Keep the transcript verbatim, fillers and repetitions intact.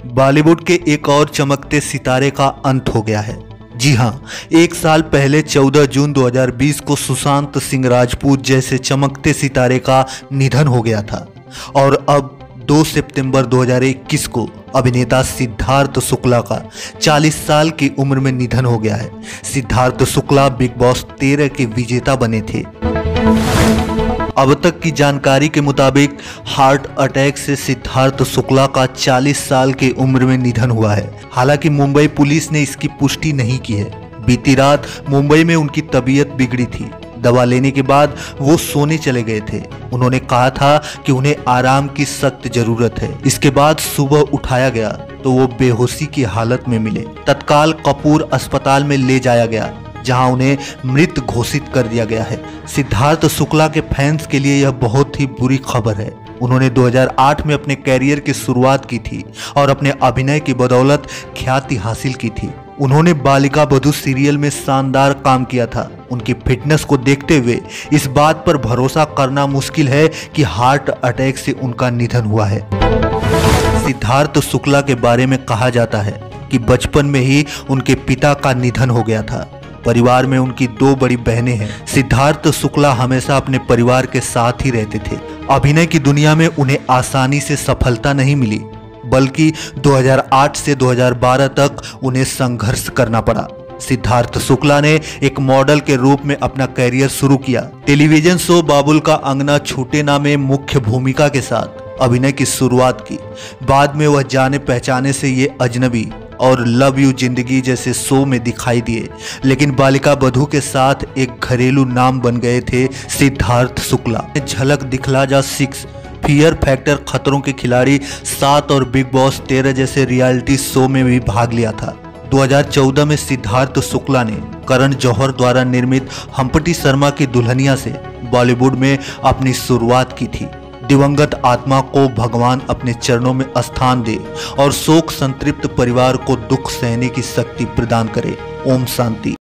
बॉलीवुड के एक और चमकते सितारे का अंत हो गया है। जी हाँ, एक साल पहले चौदह जून दो हज़ार बीस को सुशांत सिंह राजपूत जैसे चमकते सितारे का निधन हो गया था और अब दो सितंबर दो हज़ार इक्कीस को अभिनेता सिद्धार्थ शुक्ला का चालीस साल की उम्र में निधन हो गया है। सिद्धार्थ शुक्ला बिग बॉस तेरह के विजेता बने थे। अब तक की जानकारी के मुताबिक हार्ट अटैक से सिद्धार्थ शुक्ला का चालीस साल की उम्र में निधन हुआ है। हालांकि मुंबई पुलिस ने इसकी पुष्टि नहीं की है। बीती रात मुंबई में उनकी तबीयत बिगड़ी थी। दवा लेने के बाद वो सोने चले गए थे। उन्होंने कहा था कि उन्हें आराम की सख्त जरूरत है। इसके बाद सुबह उठाया गया तो वो बेहोशी की हालत में मिले। तत्काल कपूर अस्पताल में ले जाया गया, जहां उन्हें मृत घोषित कर दिया गया है। सिद्धार्थ शुक्ला के फैंस के लिए यह बहुत ही बुरी खबर है। उन्होंने दो हज़ार आठ में अपने कैरियर की शुरुआत की थी और अपने अभिनय की बदौलत ख्याति हासिल की थी। उन्होंने बालिका बधू सीरियल में शानदार काम किया था। उनकी फिटनेस को देखते हुए इस बात पर भरोसा करना मुश्किल है कि हार्ट अटैक से उनका निधन हुआ है। सिद्धार्थ शुक्ला के बारे में कहा जाता है कि बचपन में ही उनके पिता का निधन हो गया था। परिवार में उनकी दो बड़ी बहनें हैं। सिद्धार्थ शुक्ला हमेशा अपने परिवार के साथ ही रहते थे। अभिनय की दुनिया में उन्हें आसानी से सफलता नहीं मिली, बल्कि दो हज़ार आठ से दो हज़ार बारह तक उन्हें संघर्ष करना पड़ा। सिद्धार्थ शुक्ला ने एक मॉडल के रूप में अपना करियर शुरू किया। टेलीविजन शो बाबुल का अंगना छूटे ना में मुख्य भूमिका के साथ अभिनय की शुरुआत की। बाद में वह जाने पहचाने से ये अजनबी और लव यू जिंदगी जैसे शो में दिखाई दिए, लेकिन बालिका बधू के साथ एक घरेलू नाम बन गए थे सिद्धार्थ शुक्ला। झलक दिखला जा सिक्स, फियर फैक्टर, खतरों के खिलाड़ी सात और बिग बॉस तेरह जैसे रियलिटी शो में भी भाग लिया था। दो हज़ार चौदह में सिद्धार्थ शुक्ला ने करण जौहर द्वारा निर्मित हम्प्टी शर्मा की दुल्हनिया से बॉलीवुड में अपनी शुरुआत की थी। दिवंगत आत्मा को भगवान अपने चरणों में स्थान दे और शोक संतृप्त परिवार को दुख सहने की शक्ति प्रदान करे। ओम शांति।